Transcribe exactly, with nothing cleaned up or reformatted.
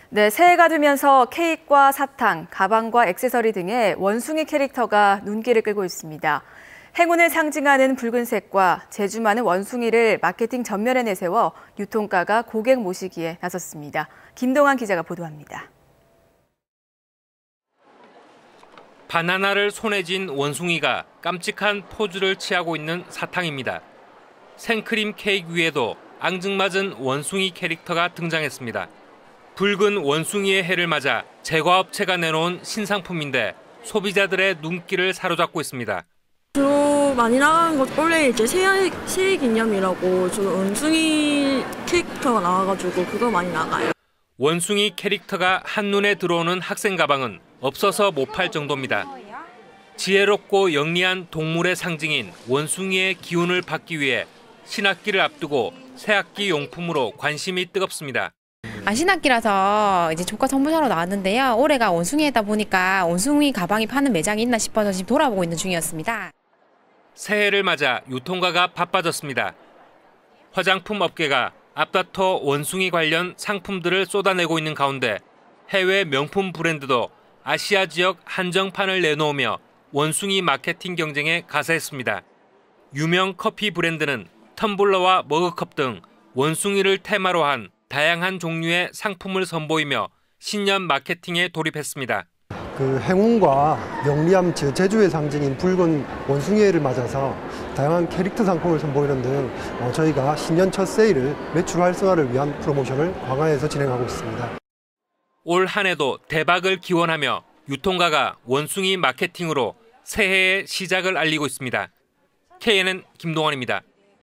네, 새해가 되면서 케이크와 사탕, 가방과 액세서리 등의 원숭이 캐릭터가 눈길을 끌고 있습니다. 행운을 상징하는 붉은색과 재주 많은 원숭이를 마케팅 전면에 내세워 유통가가 고객 모시기에 나섰습니다. 김동환 기자가 보도합니다. 바나나를 손에 쥔 원숭이가 깜찍한 포즈를 취하고 있는 사탕입니다. 생크림 케이크 위에도 앙증맞은 원숭이 캐릭터가 등장했습니다. 붉은 원숭이의 해를 맞아 제과업체가 내놓은 신상품인데 소비자들의 눈길을 사로잡고 있습니다. 주로 많이 나가는 것 원래 이제 새해, 새해 기념이라고 저 원숭이 캐릭터가 나와가지고 그거 많이 나가요. 원숭이 캐릭터가 한눈에 들어오는 학생 가방은 없어서 못 팔 정도입니다. 지혜롭고 영리한 동물의 상징인 원숭이의 기운을 받기 위해 신학기를 앞두고 새학기 용품으로 관심이 뜨겁습니다. 아, 신학기라서 이제 조카 선물 사러 나왔는데요. 올해가 원숭이이다 보니까 원숭이 가방이 파는 매장이 있나 싶어서 지금 돌아보고 있는 중이었습니다. 새해를 맞아 유통가가 바빠졌습니다. 화장품 업계가 앞다퉈 원숭이 관련 상품들을 쏟아내고 있는 가운데 해외 명품 브랜드도 아시아 지역 한정판을 내놓으며 원숭이 마케팅 경쟁에 가세했습니다. 유명 커피 브랜드는 텀블러와 머그컵 등 원숭이를 테마로 한 다양한 종류의 상품을 선보이며 신년 마케팅에 돌입했습니다. 그 행운과 영리함, 제주의 상징인 붉은 원숭이를 맞아서 다양한 캐릭터 상품을 선보이는 등 저희가 신년 첫 세일을 매출 활성화를 위한 프로모션을 강화해서 진행하고 있습니다. 올 한 해도 대박을 기원하며 유통가가 원숭이 마케팅으로 새해의 시작을 알리고 있습니다. 케이엔엔 김동환입니다.